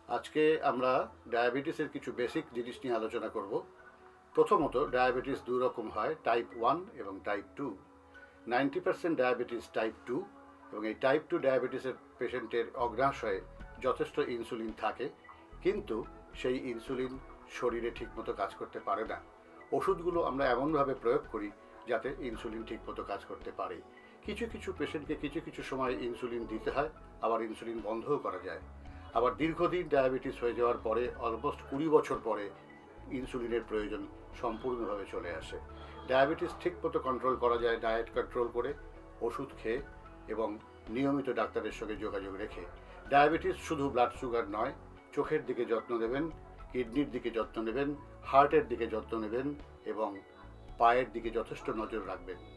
আজকে আমরা ডায়াবেটিসের কিছু বেসিক জিনিস নিয়ে আলোচনা করব। প্রথমত, ডায়াবেটিস দুই রকম হয়, টাইপ 1 এবং টাইপ 2। 90% ডায়াবেটিস টাইপ 2, এবং এই টাইপ 2 ডায়াবেটিসের পেশেন্টের অগ্নাশয়ে যথেষ্ট ইনসুলিন থাকে, কিন্তু সেই ইনসুলিন শরীরে ঠিকমতো কাজ করতে পারে না। ওষুধগুলো আমরা এমনভাবে প্রয়োগ করি যাতে ইনসুলিন ঠিকমতো কাজ করতে পারে। কিছু কিছু পেশেন্টকে কিছু কিছু সময় ইনসুলিন দিতে হয়, আবার ইনসুলিন বন্ধও করা যায়। আবার দীর্ঘদিন ডায়াবেটিস হয়ে যাওয়ার পরে, অলমোস্ট 20 বছর পরে ইনসুলিনের প্রয়োজন সম্পূর্ণভাবে চলে আসে। ডায়াবেটিস ঠিকমতো কন্ট্রোল করা যায় ডায়েট কন্ট্রোল করে, ওষুধ খেয়ে এবং নিয়মিত ডাক্তারের সঙ্গে যোগাযোগ রেখে। ডায়াবেটিস শুধু ব্লাড সুগার নয়, চোখের দিকে যত্ন নেবেন, কিডনির দিকে যত্ন নেবেন, হার্টের দিকে যত্ন নেবেন এবং পায়ের দিকে যথেষ্ট নজর রাখবেন।